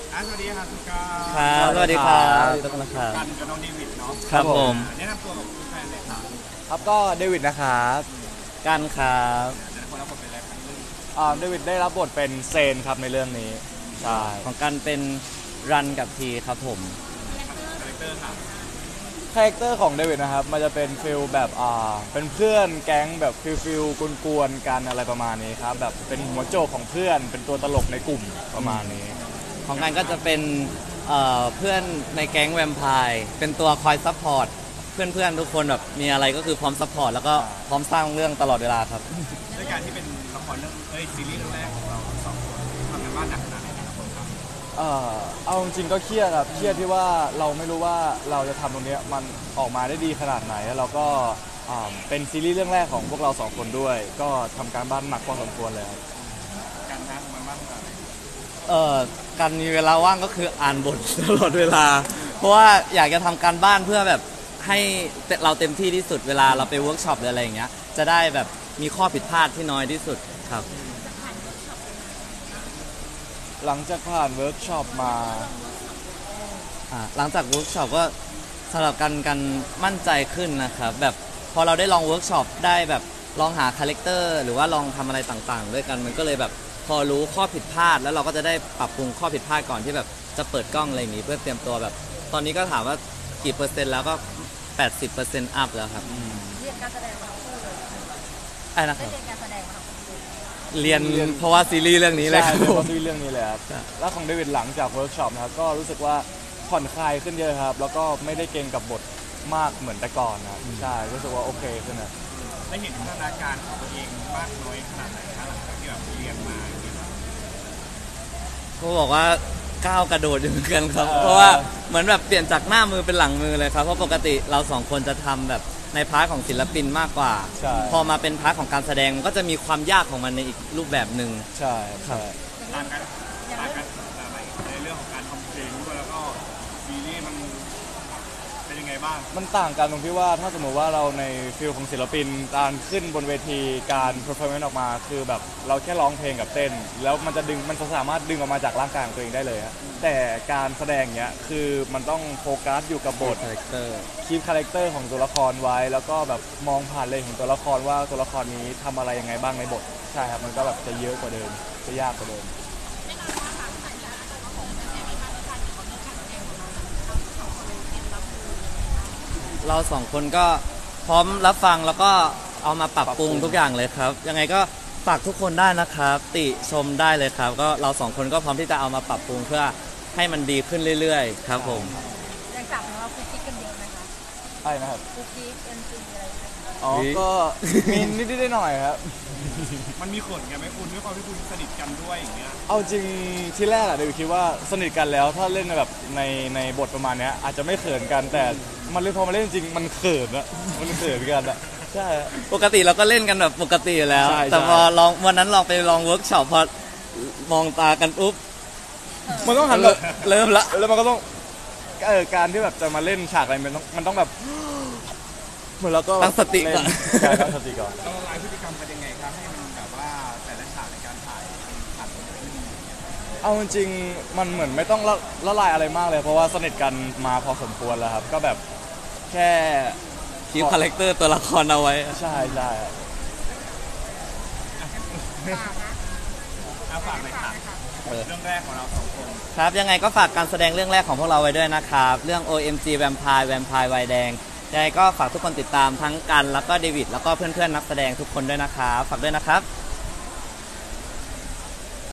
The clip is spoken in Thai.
สวัสดีค่ะสุกาครับสวัสดีครับทุกคนครับกันกับน้องเดวิดเนาะครับผมแนะนำตัวกับแฟนเลยครับครับก็เดวิดนะครับกันครับแต่คนรับบทเป็นอะไรครับเรื่องเดวิดได้รับบทเป็นเซนครับในเรื่องนี้ใช่ของกันเป็นรันกับทีครับผมคาแรคเตอร์ค่ะคาแรคเตอร์ของเดวิดนะครับมันจะเป็นฟิลแบบเป็นเพื่อนแก๊งแบบฟิลกวนๆกันอะไรประมาณนี้ครับแบบเป็นหัวโจกของเพื่อนเป็นตัวตลกในกลุ่มประมาณนี้ของกันก็จะเป็นเพื่อนในแก๊งแวมไพร์เป็นตัวคอยซัพพอร์ตเพื่อนๆทุกคนแบบมีอะไรก็คือพร้อมซัพพอร์ตแล้วก็พร้อมสร้างเรื่องตลอดเวลาครับด้วยการที่เป็นละครเรื่องซีรีส์เรื่องแรกของเราสองคนทำงานบ้านหนักขนาดไหนครับผมครับเอาจริงๆก็เครียดครับเครียดที่ว่าเราไม่รู้ว่าเราจะทำตรงนี้มันออกมาได้ดีขนาดไหนแล้วเราก็เป็นซีรีส์เรื่องแรกของพวกเราสองคนด้วยก็ทำการบ้านหนักพอสมควรเลยครับการทำงานบ้านหนักกันมีเวลาว่างก็คืออ่านบทตลอดเวลาเพราะว่าอยากจะทำการบ้านเพื่อแบบให้เราเต็มที่ที่สุดเวลาเราไปเวิร์กช็อปหรืออะไรอย่างเงี้ยจะได้แบบมีข้อผิดพลาดที่น้อยที่สุดครับหลังจากผ่านเวิร์กช็อปมาหลังจากเวิร์กช็อปก็สำหรับกันมั่นใจขึ้นนะครับแบบพอเราได้ลองเวิร์กช็อปได้แบบลองหาคาแรคเตอร์หรือว่าลองทำอะไรต่างๆด้วยกันมันก็เลยแบบพอรู้ข้อผิดพลาดแล้วเราก็จะได้ปรับปรุงข้อผิดพลาดก่อนที่แบบจะเปิดกล้องอะไรอย่างนี้เพื่อเตรียมตัวแบบตอนนี้ก็ถามว่ากี่เปอร์เซ็นต์แล้วก็80%อัพแล้วครับเรียนการแสดงมาทั้งคู่เลยไอ้นะครับได้เรียนการแสดงมาทั้งคู่เรียนเพราะว่าซีรีส์เรื่องนี้เลยครับเพราะซีรีส์เรื่องนี้เลยครับแล้วของเดวิดหลังจากเวิร์กช็อปนะครับก็รู้สึกว่าผ่อนคลายขึ้นเยอะครับแล้วก็ไม่ได้เก่งกับบทมากเหมือนแต่ก่อนนะใช่รู้สึกว่าโอเคขึ้นนะได้เห็นพัฒนาการของตัวเองมากน้อยขนาดไหนครับหลังจากที่แบบเรียนมาเขาบอกว่าก้าวกระโดดอยู่เหมือนกันครับเพราะว่าเหมือนแบบเปลี่ยนจากหน้ามือเป็นหลังมือเลยครับเพราะปกติเราสองคนจะทำแบบในพาร์ทของศิลปินมากกว่าพอมาเป็นพาร์ทของการแสดงมันก็จะมีความยากของมันในอีกรูปแบบหนึ่งใช่ครับต่างกันในเรื่องของการทำเพลงด้วยแล้วก็ซีรีส์มันเป็นยังไงบ้างมันต่างกันตรงที่ว่าถ้าสมมติว่าเราในฟิลของศิลปินการขึ้นบนเวทีการเพอร์ฟอร์แมนซ์ออกมาคือแบบเราแค่ร้องเพลงกับเต้นแล้วมันจะสามารถดึงออกมาจากร่างกายของตัวเองได้เลยฮะแต่การแสดงเนี้ยคือมันต้องโฟกัสอยู่กับบทคาแรคเตอร์คีปคาแรคเตอร์ของตัวละครไว้แล้วก็แบบมองผ่านเลยของตัวละครว่าตัวละครนี้ทำอะไรยังไงบ้างในบทใช่ครับมันก็แบบจะเยอะกว่าเดิมจะยากกว่าเดิมเราสองคนก็พร้อมรับฟังแล้วก็เอามาปรับปรุงทุกอย่างเลยครับยังไงก็ฝากทุกคนได้นะครับติชมได้เลยครับก็เราสองคนก็พร้อมที่จะเอามาปรับปรุงเพื่อให้มันดีขึ้นเรื่อยๆครับผมอย่างจากของเราคุกกิ๊กกันเยอะไหมคะใช่นะครับคุกกิ๊กNCอะไรก็มีนิดๆหน่อยครับมันมีขนกันไหมคุณด้วยความที่คุณสนิทกันด้วยอย่างเงี้ยเอาจริงที่แรกอะเดี๋ยวคิดว่าสนิทกันแล้วถ้าเล่นแบบในบทประมาณนี้อาจจะไม่เขินกันแต่มันเลยพอมาเล่นจริงมันเขินอะมันเขินกันอะใช่ปกติเราก็เล่นกันแบบปกติอยู่แล้วแต่พอลองวันนั้นลองไปลองเวิร์กช็อปพอมองตากันปุ๊บมันต้องหันแบบเริ่มละแล้วมันก็ต้องการที่แบบจะมาเล่นฉากอะไรมันต้องแบบเหมือนเราก็ตั้งสติก่อนตั้งสติก่อนเราละลายพฤติกรรมกันยังไงครับให้มันแบบว่าแต่ละฉากในการถ่ายผ่านไปได้ดีเอาจริงมันเหมือนไม่ต้องละลายอะไรมากเลยเพราะว่าสนิทกันมาพอสมควรแล้วครับก็แบบแค่คีปคาแรคเตอร์ตัวละครเอาไว้ใช่ฝากเลยค่ะเรื่องแรกของเราสองคนครับยังไงก็ฝากการแสดงเรื่องแรกของพวกเราไว้ด้วยนะครับเรื่อง OMG Vampire วัยแดงยังไงก็ฝากทุกคนติดตามทั้งกันแล้วก็เดวิดแล้วก็เพื่อนๆนักแสดงทุกคนด้วยนะครับฝากด้วยนะครับ